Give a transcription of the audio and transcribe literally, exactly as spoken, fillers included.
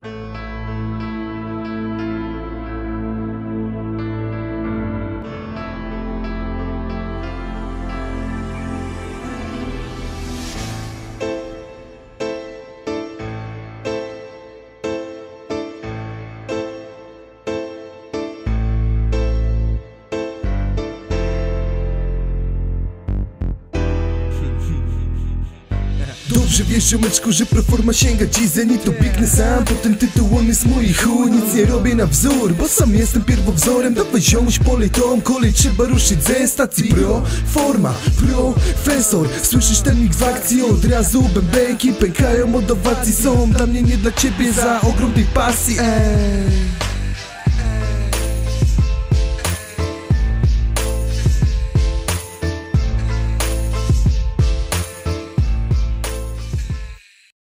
Dobrze wiesz, ziomeczku, że Proforma sięga dziś zenitu. Biegnę sam po ten tytuł, on jest mój chuj. Nic nie robię na wzór, bo sam jestem pierwowzorem. Dawaj ziomuś, polej tą kolej, trzeba ruszyć ze stacji Proforma, profesor. Słyszysz ten mix w akcji, od razu bębenki pękają od owacji. Są dla mnie, nie dla ciebie, za ogrom tej pasji. Ej.